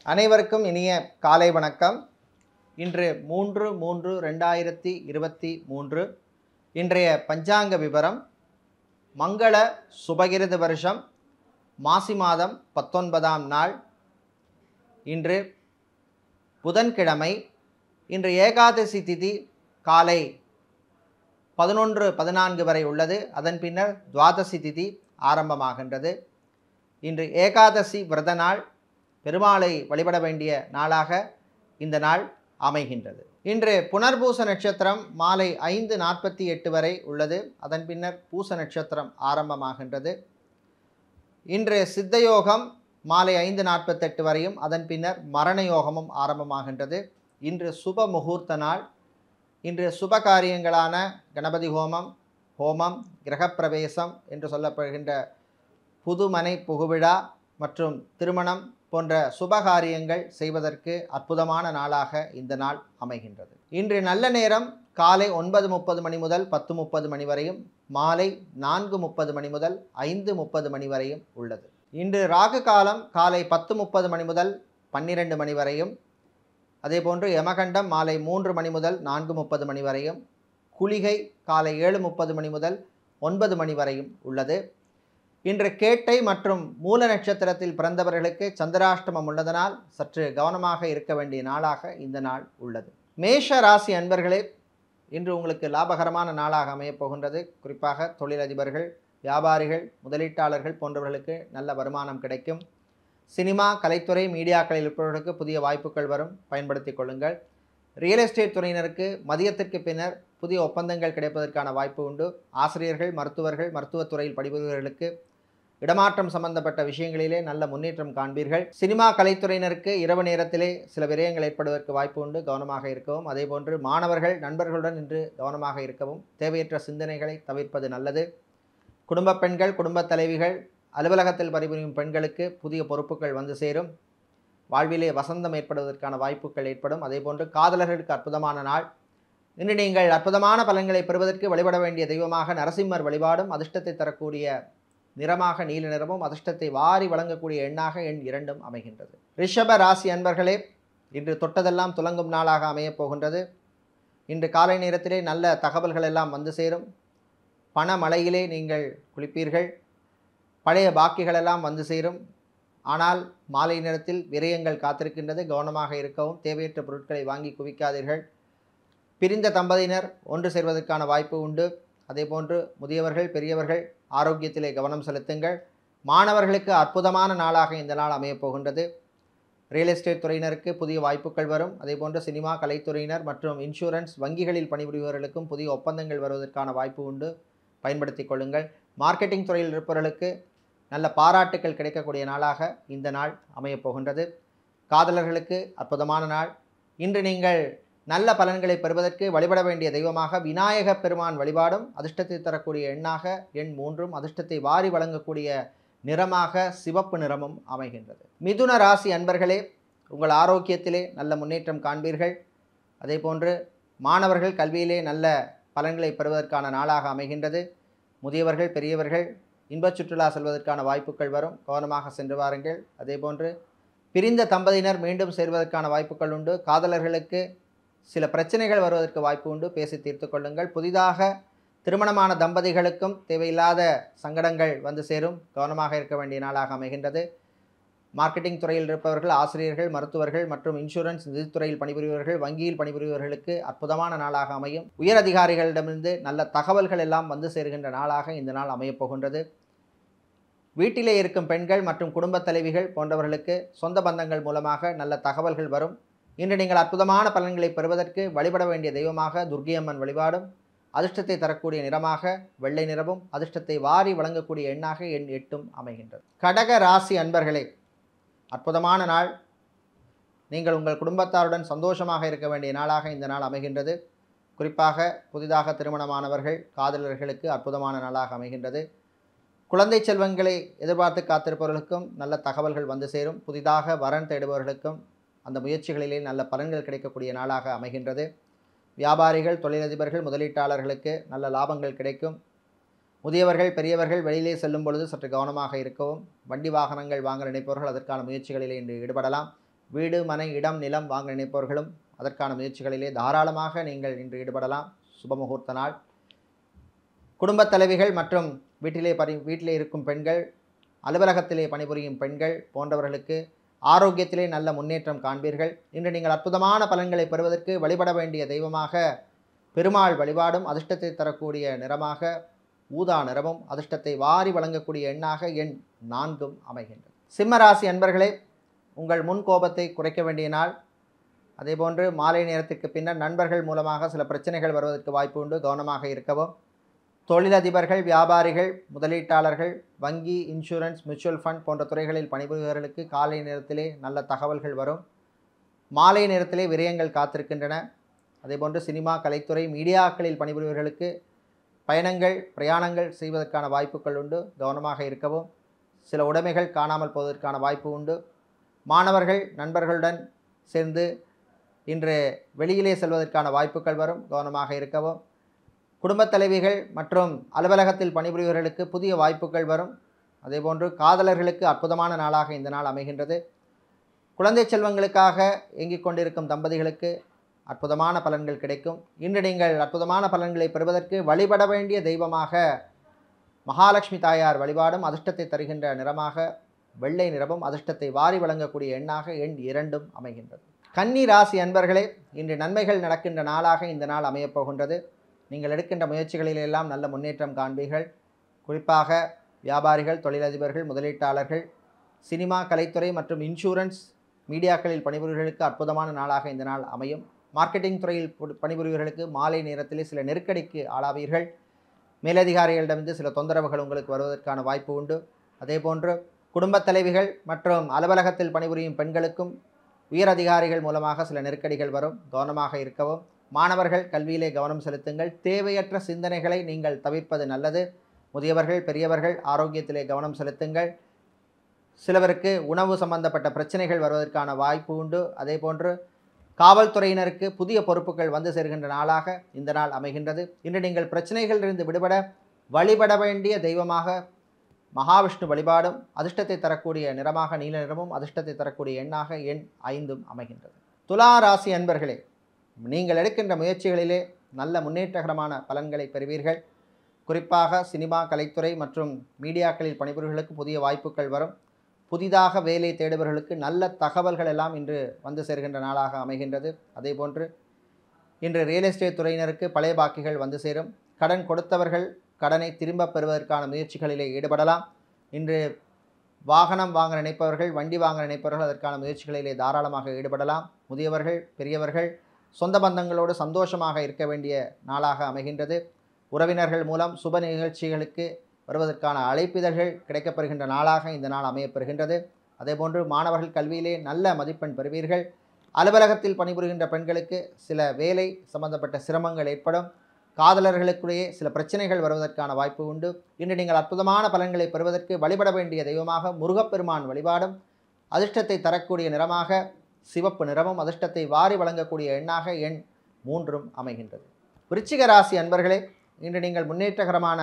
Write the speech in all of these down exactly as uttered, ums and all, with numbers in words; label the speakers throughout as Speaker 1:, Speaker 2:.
Speaker 1: அனைவருக்கும் இனிய காலை வணக்கம். இன்று மூன்று மூன்று ரெண்டாயிரத்தி இருபத்தி மூன்று இன்றைய பஞ்சாங்க விவரம். மங்கள சுபகிருது வருஷம் மாசி மாதம் பத்தொன்பதாம் நாள். இன்று புதன்கிழமை. இன்று ஏகாதசி திதி காலை பதினொன்று பதினான்கு வரை உள்ளது. அதன் பின்னர் துவாதசி திதி ஆரம்பமாகின்றது. இன்று ஏகாதசி விரத நாள். பெருமாளை வழிபட வேண்டிய நாளாக இந்த நாள் அமைகின்றது. இன்று புனர்பூச நட்சத்திரம் மாலை ஐந்து நாற்பத்தி எட்டு வரை உள்ளது. அதன் பின்னர் பூச நட்சத்திரம் ஆரம்பமாகின்றது. இன்று சித்தயோகம் மாலை ஐந்து நாற்பத்தெட்டு வரையும், அதன் பின்னர் மரண யோகமும் ஆரம்பமாகின்றது. இன்று சுப முகூர்த்த நாள். இன்று சுப காரியங்களான கணபதி ஹோமம், ஹோமம், கிரகப்பிரவேசம் என்று சொல்லப்படுகின்ற புதுமனை புகுவிழா மற்றும் திருமணம் போன்ற சுபகாரியங்கள் செய்வதற்கு அற்புதமான நாளாக இந்த நாள் அமைகின்றது. இன்று நல்ல நேரம் காலை ஒன்பது முப்பது மணி முதல் பத்து முப்பது மணி வரையும், மாலை நான்கு முப்பது மணி முதல் ஐந்து முப்பது மணி வரையும் உள்ளது. இன்று ராகு காலம் காலை பத்து முப்பது மணி முதல் பன்னிரெண்டு மணி வரையும், அதேபோன்று யமகண்டம் மாலை மூன்று மணி முதல் நான்கு முப்பது மணி வரையும், குளிகை காலை ஏழு முப்பது மணி முதல் ஒன்பது மணி வரையும் உள்ளது. இன்று கேட்டை மற்றும் மூல நட்சத்திரத்தில் பிறந்தவர்களுக்கு சந்திராஷ்டமம் உள்ளதனால் சற்று கவனமாக இருக்க வேண்டிய நாளாக இந்த நாள் உள்ளது. மேஷ ராசி அன்பர்களே, இன்று உங்களுக்கு லாபகரமான நாளாக அமையப் போகின்றது. குறிப்பாக தொழிலதிபர்கள், வியாபாரிகள், முதலீட்டாளர்கள் போன்றவர்களுக்கு நல்ல வருமானம் கிடைக்கும். சினிமா, கலைத்துறை, மீடியாக்களில் இருப்பவர்களுக்கு புதிய வாய்ப்புகள் வரும், பயன்படுத்தி கொள்ளுங்கள். ரியல் எஸ்டேட் துறையினருக்கு மதியத்திற்கு பின்னர் புதிய ஒப்பந்தங்கள் கிடைப்பதற்கான வாய்ப்பு உண்டு. ஆசிரியர்கள், மருத்துவர்கள், மருத்துவத்துறையில் பணிபுரிபவர்களுக்கு இடமாற்றம் சம்பந்தப்பட்ட விஷயங்களிலே நல்ல முன்னேற்றம் காண்பீர்கள். சினிமா கலைத்துறையினருக்கு இரவு நேரத்திலே சில விரயங்கள் ஏற்படுவதற்கு வாய்ப்பு உண்டு, கவனமாக இருக்கவும். அதேபோன்று மாணவர்கள் நண்பர்களுடன் இன்று கவனமாக இருக்கவும். தேவையற்ற சிந்தனைகளை தவிர்ப்பது நல்லது. குடும்ப பெண்கள், குடும்ப தலைவிகள், அலுவலகத்தில் பணிபுரியும் பெண்களுக்கு புதிய பொறுப்புகள் வந்து சேரும். வாழ்விலே வசந்தம் ஏற்படுவதற்கான வாய்ப்புகள் ஏற்படும். அதேபோன்று காதலர்களுக்கு அற்புதமான நாள். இன்று நீங்கள் அற்புதமான பலன்களை பெறுவதற்கு வழிபட வேண்டிய தெய்வமாக நரசிம்மர் வழிபாடும், அதிர்ஷ்டத்தை தரக்கூடிய நிறமாக நீல நிறமும், அதிர்ஷ்டத்தை வாரி வழங்கக்கூடிய எண்ணாக எண் இரண்டும் அமைகின்றது. ரிஷப ராசி அன்பர்களே, இன்று தொட்டதெல்லாம் துலங்கும் நாளாக அமையப் போகின்றது. இன்று காலை நேரத்திலே நல்ல தகவல்கள் எல்லாம் வந்து சேரும். பண மழையிலே நீங்கள் குளிப்பீர்கள். பழைய பாக்கிகள் எல்லாம் வந்து சேரும். ஆனால் மாலை நேரத்தில் விரயங்கள் காத்திருக்கின்றது, கவனமாக இருக்கவும். தேவையற்ற பொருட்களை வாங்கி குவிக்காதீர்கள். பிரிந்த தம்பதியினர் ஒன்று சேர்வதற்கான வாய்ப்பு உண்டு. அதேபோன்று முதியவர்கள், பெரியவர்கள் ஆரோக்கியத்திலே கவனம் செலுத்துங்கள். மாணவர்களுக்கு அற்புதமான நாளாக இந்த நாள் அமையப் போகின்றது. ரியல் எஸ்டேட் துறையினருக்கு புதிய வாய்ப்புகள் வரும். அதேபோன்று சினிமா கலைத்துறையினர் மற்றும் இன்சூரன்ஸ், வங்கிகளில் பணிபுரிபவர்களுக்கும் புதிய ஒப்பந்தங்கள் வருவதற்கான வாய்ப்பு உண்டு, பயன்படுத்தி கொள்ளுங்கள். மார்க்கெட்டிங் துறையில் இருப்பவர்களுக்கு நல்ல பாராட்டுக்கள் கிடைக்கக்கூடிய நாளாக இந்த நாள் அமையப் போகின்றது. காதலர்களுக்கு அற்புதமான நாள். இன்று நீங்கள் நல்ல பலன்களை பெறுவதற்கு வழிபட வேண்டிய தெய்வமாக விநாயக பெருமான் வழிபாடும், அதிர்ஷ்டத்தை தரக்கூடிய எண்ணாக எண் மூன்றும், அதிர்ஷ்டத்தை வாரி வழங்கக்கூடிய நிறமாக சிவப்பு நிறமும் அமைகின்றது. மிதுன ராசி அன்பர்களே, உங்கள் ஆரோக்கியத்திலே நல்ல முன்னேற்றம் காண்பீர்கள். அதேபோன்று மாணவர்கள் கல்வியிலே நல்ல பலன்களை பெறுவதற்கான நாளாக அமைகின்றது. முதியவர்கள், பெரியவர்கள் இன்பச் சுற்றுலா செல்வதற்கான வாய்ப்புகள் வரும், கவனமாக சென்று வாருங்கள். அதேபோன்று பிரிந்த தம்பதியினர் மீண்டும் சேர்வதற்கான வாய்ப்புகள் உண்டு. காதலர்களுக்கு சில பிரச்சனைகள் வருவதற்கு வாய்ப்பு உண்டு, பேசி தீர்த்து கொள்ளுங்கள். புதிதாக திருமணமான தம்பதிகளுக்கும் தேவையில்லாத சங்கடங்கள் வந்து சேரும், கவனமாக இருக்க வேண்டிய நாளாக அமைகின்றது. மார்க்கெட்டிங் துறையில் இருப்பவர்கள், ஆசிரியர்கள், மருத்துவர்கள் மற்றும் இன்சூரன்ஸ், நிதித்துறையில் பணிபுரிபவர்கள், வங்கியில் பணிபுரிபவர்களுக்கு அற்புதமான நாளாக அமையும். உயர் அதிகாரிகளிடமிருந்து நல்ல தகவல்கள் எல்லாம் வந்து சேர்கின்ற நாளாக இந்த நாள் அமையப் போகின்றது. வீட்டிலே இருக்கும் பெண்கள் மற்றும் குடும்ப தலைவிகள் போன்றவர்களுக்கு சொந்த பந்தங்கள் மூலமாக நல்ல தகவல்கள் வரும். இன்று நீங்கள் அற்புதமான பலன்களை பெறுவதற்கு வழிபட வேண்டிய தெய்வமாக துர்க்கையம்மன் வழிபாடும், அதிர்ஷ்டத்தை தரக்கூடிய நிறமாக வெள்ளை நிறமும், அதிர்ஷ்டத்தை வாரி வழங்கக்கூடிய எண்ணாக எண் எட்டும் அமைகின்றது. கடக ராசி அன்பர்களே, அற்புதமான நாள். நீங்கள் உங்கள் குடும்பத்தாருடன் சந்தோஷமாக இருக்க வேண்டிய நாளாக இந்த நாள் அமைகின்றது. குறிப்பாக புதிதாக திருமணமானவர்கள், காதலர்களுக்கு அற்புதமான நாளாக அமைகின்றது. குழந்தை செல்வங்களை எதிர்பார்த்து காத்திருப்பவர்களுக்கும் நல்ல தகவல்கள் வந்து சேரும். புதிதாக வரன் தேடுபவர்களுக்கும் அந்த முயற்சிகளிலே நல்ல பலன்கள் கிடைக்கக்கூடிய நாளாக அமைகின்றது. வியாபாரிகள், தொழிலதிபர்கள், முதலீட்டாளர்களுக்கு நல்ல லாபங்கள் கிடைக்கும். முதியவர்கள், பெரியவர்கள் வெளியிலே செல்லும் பொழுது சற்று கவனமாக இருக்கவும். வண்டி வாகனங்கள் வாங்க நினைப்பவர்கள் அதற்கான முயற்சிகளிலே இன்று ஈடுபடலாம். வீடு மனை இடம் நிலம் வாங்க நினைப்பவர்களும் அதற்கான முயற்சிகளிலே தாராளமாக நீங்கள் இன்று ஈடுபடலாம். சுபமுகூர்த்த நாள். குடும்பத் தலைவிகள் மற்றும் வீட்டிலே பணி வீட்டிலே இருக்கும் பெண்கள், அலுவலகத்திலே பணிபுரியும் பெண்கள் போன்றவர்களுக்கு ஆரோக்கியத்திலே நல்ல முன்னேற்றம் காண்பீர்கள். இன்று நீங்கள் அற்புதமான பலன்களை பெறுவதற்கு வழிபட வேண்டிய தெய்வமாக பெருமாள் வழிபாடும், அதிர்ஷ்டத்தை தரக்கூடிய நிறமாக ஊதா நிறமும், அதிர்ஷ்டத்தை வாரி வழங்கக்கூடிய எண்ணாக எண் நான்கும் அமைகின்றது. சிம்மராசி அன்பர்களே, உங்கள் முன் கோபத்தை குறைக்க வேண்டிய நாள். அதேபோன்று மாலை நேரத்திற்கு பின்னர் நண்பர்கள் மூலமாக சில பிரச்சனைகள் வருவதற்கு வாய்ப்பு உண்டு. கவனமாக இருக்கவும். தொழிலதிபர்கள், வியாபாரிகள், முதலீட்டாளர்கள், வங்கி, இன்சூரன்ஸ், மியூச்சுவல் ஃபண்ட் போன்ற துறைகளில் பணிபுரிபவர்களுக்கு காலை நேரத்திலே நல்ல தகவல்கள் வரும். மாலை நேரத்திலே விரயங்கள் காத்திருக்கின்றன. அதேபோன்று சினிமா, கலைத்துறை, மீடியாக்களில் பணிபுரிபவர்களுக்கு பயணங்கள், பிரயாணங்கள் செய்வதற்கான வாய்ப்புகள் உண்டு. கவனமாக இருக்கவும். சில உடைமைகள் காணாமல் போவதற்கான வாய்ப்பு உண்டு. மாணவர்கள் நண்பர்களுடன் சேர்ந்து இன்று வெளியிலே செல்வதற்கான வாய்ப்புகள் வரும். கவனமாக இருக்கவும். குடும்பத் தலைவிகள் மற்றும் அலுவலகத்தில் பணிபுரிபவர்களுக்கு புதிய வாய்ப்புகள் வரும். அதேபோன்று காதலர்களுக்கு அற்புதமான நாளாக இந்த நாள் அமைகின்றது. குழந்தை செல்வங்களுக்காக இயங்கிக் கொண்டிருக்கும் தம்பதிகளுக்கு அற்புதமான பலன்கள் கிடைக்கும். இன்று நீங்கள் அற்புதமான பலன்களை பெறுவதற்கு வழிபட வேண்டிய தெய்வமாக மகாலட்சுமி தாயார் வழிபாடும், அதிர்ஷ்டத்தை தருகின்ற நிறமாக வெள்ளை நிறமும், அதிர்ஷ்டத்தை வாரி வழங்கக்கூடிய எண்ணாக எண் இரண்டும் அமைகின்றது. கன்னி ராசி அன்பர்களே, இன்று நன்மைகள் நடக்கின்ற நாளாக இந்த நாள் அமையப்போகின்றது. நீங்கள் எடுக்கின்ற முயற்சிகளிலெல்லாம் நல்ல முன்னேற்றம் காண்பீர்கள். குறிப்பாக வியாபாரிகள், தொழிலதிபர்கள், முதலீட்டாளர்கள், சினிமா, கலைத்துறை மற்றும் இன்சூரன்ஸ், மீடியாக்களில் பணிபுரிபவர்களுக்கு அற்புதமான நாளாக இந்த நாள் அமையும். மார்க்கெட்டிங் துறையில் பணிபுரிபவர்களுக்கு மாலை நேரத்தில் சில நெருக்கடிக்கு ஆளாவீர்கள். மேலதிகாரிகளிடமிருந்து சில தொந்தரவுகள் உங்களுக்கு வருவதற்கான வாய்ப்பு உண்டு. அதேபோன்று குடும்பத் தலைவிகள் மற்றும் அலுவலகத்தில் பணிபுரியும் பெண்களுக்கும் உயர் அதிகாரிகள் மூலமாக சில நெருக்கடிகள் வரும். கவனமாக இருக்கவும். மாணவர்கள் கல்வியிலே கவனம் செலுத்துங்கள். தேவையற்ற சிந்தனைகளை நீங்கள் தவிர்ப்பது நல்லது. முதியவர்கள், பெரியவர்கள் ஆரோக்கியத்திலே கவனம் செலுத்துங்கள். சிலவருக்கு உணவு சம்பந்தப்பட்ட பிரச்சனைகள் வருவதற்கான வாய்ப்பு உண்டு. அதேபோன்று காவல்துறையினருக்கு புதிய பொறுப்புகள் வந்து சேர்கின்ற நாளாக இந்த நாள் அமைகின்றது. இன்று நீங்கள் பிரச்சனைகளிலிருந்து விடுபட வழிபட வேண்டிய தெய்வமாக மகாவிஷ்ணு வழிபாடும், அதிர்ஷ்டத்தை தரக்கூடிய நிறமாக நீல நிறமும், அதிர்ஷ்டத்தை தரக்கூடிய எண்ணாக எண் ஐந்தும் அமைகின்றது. துலா ராசி அன்பர்களே, நீங்கள் எடுக்கின்ற முயற்சிகளிலே நல்ல முன்னேற்றகரமான பலன்களை பெறுவீர்கள். குறிப்பாக சினிமா, கலைத்துறை மற்றும் மீடியாக்களில் பணிபுரிபவர்களுக்கு புதிய வாய்ப்புகள் வரும். புதிதாக வேலை தேடுபவர்களுக்கு நல்ல தகவல்கள் எல்லாம் இன்று வந்து சேர்கின்ற நாளாக அமைகின்றது. அதேபோன்று இன்று ரியல் எஸ்டேட் துறையினருக்கு பழைய பாக்கிகள் வந்து சேரும். கடன் கொடுத்தவர்கள் கடனை திரும்ப பெறுவதற்கான முயற்சிகளிலே ஈடுபடலாம். இன்று வாகனம் வாங்க நினைப்பவர்கள், வண்டி வாங்க நினைப்பவர்கள் அதற்கான முயற்சிகளிலே தாராளமாக ஈடுபடலாம். முதியவர்கள், பெரியவர்கள் சொந்த பந்தங்களோடு சந்தோஷமாக இருக்க வேண்டிய நாளாக அமைகின்றது. உறவினர்கள் மூலம் சுப நிகழ்ச்சிகளுக்கு வருவதற்கான அழைப்பிதழ்கள் கிடைக்கப்பெறுகின்ற நாளாக இந்த நாள் அமையப்பெறுகின்றது. அதேபோன்று மாணவர்கள் கல்வியிலே நல்ல மதிப்பெண் பெறுவீர்கள். அலுவலகத்தில் பணிபுரிகின்ற பெண்களுக்கு சில வேலை சம்பந்தப்பட்ட சிரமங்கள் ஏற்படும். காதலர்களுக்குள்ளேயே சில பிரச்சனைகள் வருவதற்கான வாய்ப்பு உண்டு. இன்று நீங்கள் அற்புதமான பலன்களை பெறுவதற்கு வழிபட வேண்டிய தெய்வமாக முருகப்பெருமான் வழிபாடும், அதிர்ஷ்டத்தை தரக்கூடிய நிறமாக சிவப்பு நிறமும், அதிர்ஷ்டத்தை வாரி வழங்கக்கூடிய எண்ணாக எண் மூன்றும் அமைகின்றது. விருச்சிக ராசி அன்பர்களே, இன்று நீங்கள் முன்னேற்றகரமான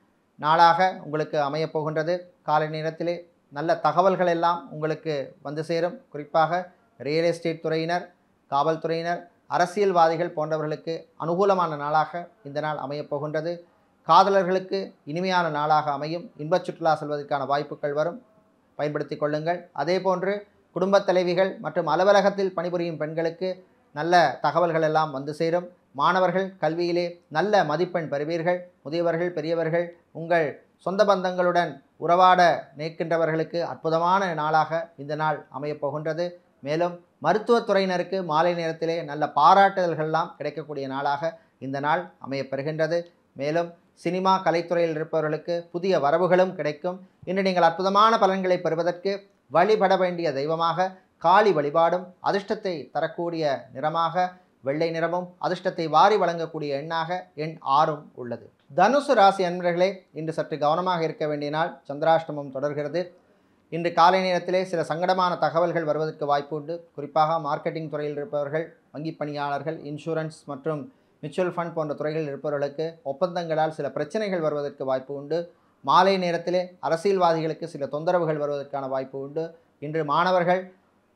Speaker 1: நாளாக உங்களுக்கு அமையப்போகின்றது. காலை நேரத்திலே நல்ல தகவல்கள் எல்லாம் உங்களுக்கு வந்து சேரும். குறிப்பாக ரியல் எஸ்டேட் துறையினர், காவல்துறையினர், அரசியல்வாதிகள் போன்றவர்களுக்கு அனுகூலமான நாளாக இந்த நாள் அமையப்போகின்றது. காதலர்களுக்கு இனிமையான நாளாக அமையும். இன்பச் சுற்றுலா செல்வதற்கான வாய்ப்புகள் வரும். பயன்படுத்தி கொள்ளுங்கள். அதேபோன்று குடும்பத் தலைவிகள் மற்றும் அலுவலகத்தில் பணிபுரியும் பெண்களுக்கு நல்ல தகவல்கள் எல்லாம் வந்து சேரும். மாணவர்கள் கல்வியிலே நல்ல மதிப்பெண் பெறுவீர்கள். முதியவர்கள், பெரியவர்கள் உங்கள் சொந்த பந்தங்களுடன் உறவாட நிற்கின்றவர்களுக்கு அற்புதமான நாளாக இந்த நாள் அமையப்போகின்றது. மேலும் மருத்துவத்துறையினருக்கு மாலை நேரத்திலே நல்ல பாராட்டுதல்கள்லாம் கிடைக்கக்கூடிய நாளாக இந்த நாள் அமையப்பெறுகின்றது. மேலும் சினிமா, கலைத்துறையில் இருப்பவர்களுக்கு புதிய வரவுகளும் கிடைக்கும். இன்று நீங்கள் அற்புதமான பலன்களை பெறுவதற்கு வழிபட வேண்டிய தெய்வமாக காளி வழிபாடும், அதிர்ஷ்டத்தை தரக்கூடிய நிறமாக வெள்ளை நிறமும், அதிர்ஷ்டத்தை வாரி வழங்கக்கூடிய எண்ணாக எண் ஆறும் உள்ளது. தனுசு ராசி அன்பர்களே, இன்று சற்று கவனமாக இருக்க வேண்டிய நாள். சந்திராஷ்டமம் தொடர்கிறது. இன்று காலை நேரத்திலே சில சங்கடமான தகவல்கள் வருவதற்கு வாய்ப்பு உண்டு. குறிப்பாக மார்க்கெட்டிங் துறையில் இருப்பவர்கள், வங்கி பணியாளர்கள், இன்சூரன்ஸ் மற்றும் மியூச்சுவல் ஃபண்ட் போன்ற துறைகளில் இருப்பவர்களுக்கு ஒப்பந்தங்களால் சில பிரச்சனைகள் வருவதற்கு வாய்ப்பு உண்டு. மாலை நேரத்திலே அரசியல்வாதிகளுக்கு சில தொந்தரவுகள் வருவதற்கான வாய்ப்பு உண்டு. இன்று மாணவர்கள்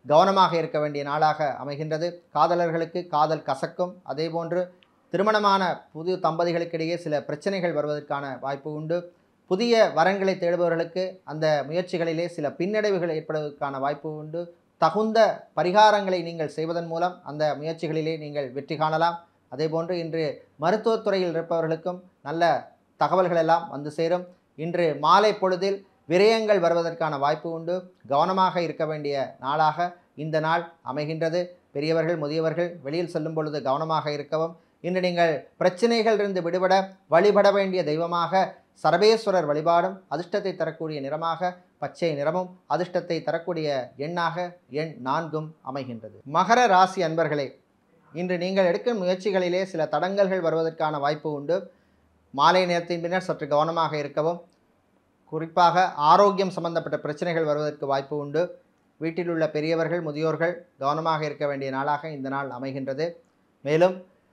Speaker 1: கவனமாக இருக்க வேண்டிய நாளாக அமைகின்றது. காதலர்களுக்கு காதல் கசக்கும். அதேபோன்று திருமணமான புது தம்பதிகளுக்கிடையே சில பிரச்சனைகள் வருவதற்கான வாய்ப்பு உண்டு. புதிய வரன்களை தேடுபவர்களுக்கு அந்த முயற்சிகளிலே சில பின்னடைவுகள் ஏற்படுவதற்கான வாய்ப்பு உண்டு. தகுந்த பரிகாரங்களை நீங்கள் செய்வதன் மூலம் அந்த முயற்சிகளிலே நீங்கள் வெற்றி காணலாம். அதேபோன்று இன்று மருத்துவத்துறையில் இருப்பவர்களுக்கும் நல்ல தகவல்கள் எல்லாம் வந்து சேரும். இன்று மாலை பொழுதில் விரயங்கள் வருவதற்கான வாய்ப்பு உண்டு. கவனமாக இருக்க வேண்டிய நாளாக இந்த நாள் அமைகின்றது. பெரியவர்கள் முதியவர்கள் வெளியில் செல்லும் பொழுது கவனமாக இருக்கவும். இன்று நீங்கள் பிரச்சனைகளிலிருந்து விடுபட வழிபட வேண்டிய தெய்வமாக சரபேஸ்வரர் வழிபாடும், அதிர்ஷ்டத்தை தரக்கூடிய நிறமாக பச்சை நிறமும், அதிர்ஷ்டத்தை தரக்கூடிய எண்ணாக எண் நான்கும் அமைகின்றது. மகர ராசி அன்பர்களே, இன்று நீங்கள் எடுக்கும் முயற்சிகளிலே சில தடங்கல்கள் வருவதற்கான வாய்ப்பு உண்டு. மாலை நேரத்தின் பின்னர் சற்று கவனமாக இருக்கவும். குறிப்பாக ஆரோக்கியம் சம்பந்தப்பட்ட பிரச்சனைகள் வருவதற்கு வாய்ப்பு உண்டு. வீட்டில் உள்ள பெரியவர்கள் முதியோர்கள் கவனமாக இருக்க வேண்டிய நாளாக இந்த நாள் அமைகின்றது. மேலும்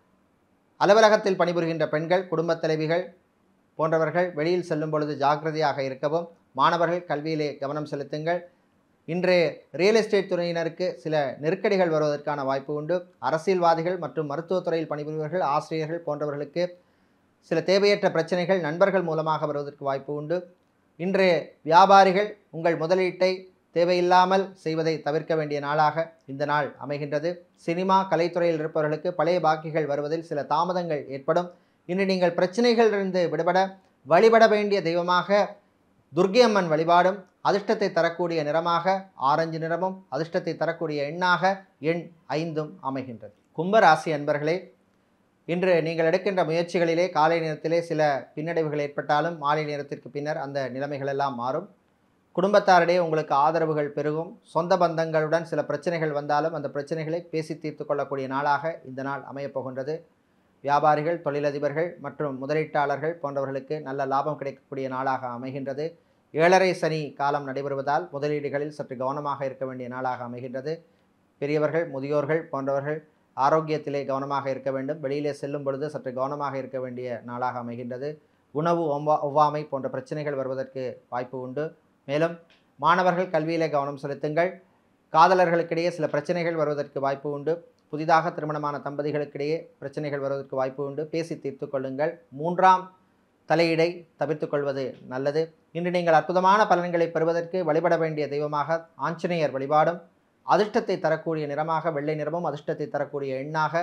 Speaker 1: அலுவலகத்தில் பணிபுரிகின்ற பெண்கள், குடும்பத் தலைவிகள் போன்றவர்கள் வெளியில் செல்லும் பொழுது ஜாக்கிரதையாக இருக்கவும். மாணவர்கள் கல்வியிலே கவனம் செலுத்துங்கள். இன்று ரியல் எஸ்டேட் துறையினருக்கு சில நெருக்கடிகள் வருவதற்கான வாய்ப்பு உண்டு. அரசியல்வாதிகள் மற்றும் மருத்துவத்துறையில் பணிபுரிபவர்கள், ஆசிரியர்கள் போன்றவர்களுக்கு சில தேவையற்ற பிரச்சனைகள் நண்பர்கள் மூலமாக வருவதற்கு வாய்ப்பு உண்டு. இன்று வியாபாரிகள் உங்கள் முதலீட்டை தேவையில்லாமல் செய்வதை தவிர்க்க வேண்டிய நாளாக இந்த நாள் அமைகின்றது. சினிமா கலைத்துறையில் இருப்பவர்களுக்கு பழைய பாக்கிகள் வருவதில் சில தாமதங்கள் ஏற்படும். இன்று நீங்கள் பிரச்சனைகளிலிருந்து விடுபட வழிபட வேண்டிய தெய்வமாக துர்க்கை அம்மன் வழிபாடும், அதிர்ஷ்டத்தை தரக்கூடிய நிறமாக ஆரஞ்சு நிறமும், அதிர்ஷ்டத்தை தரக்கூடிய எண்ணாக எண் ஐந்தும் அமைகின்றது. கும்பராசி அன்பர்களே, இன்று நீங்கள் எடுக்கின்ற முயற்சிகளிலே காலை நேரத்திலே சில பின்னடைவுகள் ஏற்பட்டாலும் மாலை நேரத்திற்கு பின்னர் அந்த நிலைமைகள் எல்லாம் மாறும். குடும்பத்தாரிடையே உங்களுக்கு ஆதரவுகள் பெருகும். சொந்த பந்தங்களுடன் சில பிரச்சனைகள் வந்தாலும் அந்த பிரச்சனைகளை பேசி தீர்த்து கொள்ளக்கூடிய நாளாக இந்த நாள் அமையப்போகின்றது. வியாபாரிகள், தொழிலதிபர்கள் மற்றும் முதலீட்டாளர்கள் போன்றவர்களுக்கு நல்ல லாபம் கிடைக்கக்கூடிய நாளாக அமைகின்றது. ஏழரை சனி காலம் நடைபெறுவதால் முதலீடுகளில் சற்று கவனமாக இருக்க வேண்டிய நாளாக அமைகின்றது. பெரியவர்கள் முதியோர்கள் போன்றவர்கள் ஆரோக்கியத்திலே கவனமாக இருக்க வேண்டும். வெளியிலே செல்லும் பொழுது சற்று கவனமாக இருக்க வேண்டிய நாளாக அமைகின்றது. உணவு ஒவ்வா ஒவ்வாமை போன்ற பிரச்சனைகள் வருவதற்கு வாய்ப்பு உண்டு. மேலும் மாணவர்கள் கல்வியிலே கவனம் செலுத்துங்கள். காதலர்களுக்கிடையே சில பிரச்சனைகள் வருவதற்கு வாய்ப்பு உண்டு. புதிதாக திருமணமான தம்பதிகளுக்கிடையே பிரச்சனைகள் வருவதற்கு வாய்ப்பு உண்டு. பேசி தீர்த்து கொள்ளுங்கள். மூன்றாம் தலையீடை தவிர்த்து கொள்வது நல்லது. இன்று நீங்கள் அற்புதமான பலன்களை பெறுவதற்கு வழிபட வேண்டிய தெய்வமாக ஆஞ்சநேயர் வழிபாடும், அதிர்ஷ்டத்தை தரக்கூடிய நிறமாக வெள்ளை நிறமும், அதிர்ஷ்டத்தை தரக்கூடிய எண்ணாக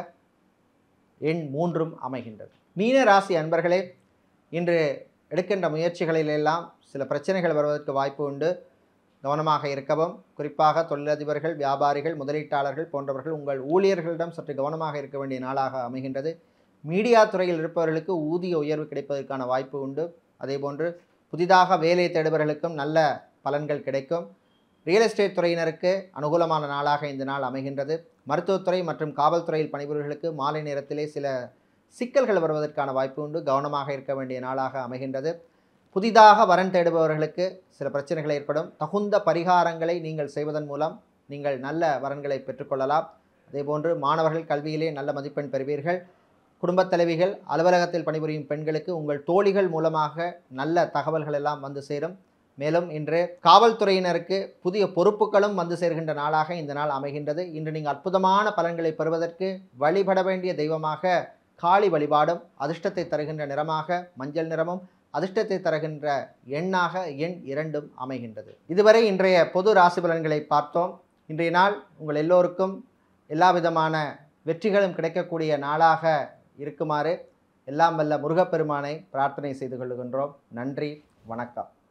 Speaker 1: எண் மூன்றும் அமைகின்றது. மீன ராசி அன்பர்களே, இன்று எடுக்கின்ற முயற்சிகளிலெல்லாம் சில பிரச்சனைகள் வருவதற்கு வாய்ப்பு உண்டு. கவனமாக இருக்கவும். குறிப்பாக தொழிலதிபர்கள், வியாபாரிகள், முதலீட்டாளர்கள் போன்றவர்கள் உங்கள் ஊழியர்களிடம் சற்று கவனமாக இருக்க வேண்டிய நாளாக அமைகின்றது. மீடியா துறையில் இருப்பவர்களுக்கு ஊதிய உயர்வு கிடைப்பதற்கான வாய்ப்பு உண்டு. அதேபோன்று புதிதாக வேலை தேடுபவர்களுக்கும் நல்ல பலன்கள் கிடைக்கும். ரியல் எஸ்டேட் துறையினருக்கு அனுகூலமான நாளாக இந்த நாள் அமைகின்றது. மருத்துவத்துறை மற்றும் காவல்துறையில் பணிபுரிபவர்களுக்கு மாலை நேரத்திலே சில சிக்கல்கள் வருவதற்கான வாய்ப்பு உண்டு. கவனமாக இருக்க வேண்டிய நாளாக அமைகின்றது. புதிதாக வரன் தேடுபவர்களுக்கு சில பிரச்சனைகள் ஏற்படும். தகுந்த பரிகாரங்களை நீங்கள் செய்வதன் மூலம் நீங்கள் நல்ல வரன்களை பெற்றுக்கொள்ளலாம். அதேபோன்று மாணவர்கள் கல்வியிலே நல்ல மதிப்பெண் பெறுவீர்கள். குடும்பத் தலைவிகள், அலுவலகத்தில் பணிபுரியும் பெண்களுக்கு உங்கள் தோழிகள் மூலமாக நல்ல தகவல்கள் எல்லாம் வந்து சேரும். மேலும் இன்று காவல்துறையினருக்கு புதிய பொறுப்புகளும் வந்து சேர்கின்ற நாளாக இந்த நாள் அமைகின்றது. இன்று நீங்கள் அற்புதமான பலன்களை பெறுவதற்கு வழிபட வேண்டிய தெய்வமாக காளி வழிபாடும், அதிர்ஷ்டத்தை தருகின்ற நிறமாக மஞ்சள் நிறமும், அதிர்ஷ்டத்தை தருகின்ற எண்ணாக எண் இரண்டும் அமைகின்றது. இதுவரை இன்றைய பொது ராசி பலன்களை பார்த்தோம். இன்றைய நாள் உங்கள் எல்லோருக்கும் எல்லா விதமான வெற்றிகளும் கிடைக்கக்கூடிய நாளாக இருக்குமாறு எல்லாம் வல்ல முருகப்பெருமானை பிரார்த்தனை செய்து கொள்கின்றோம். நன்றி, வணக்கம்.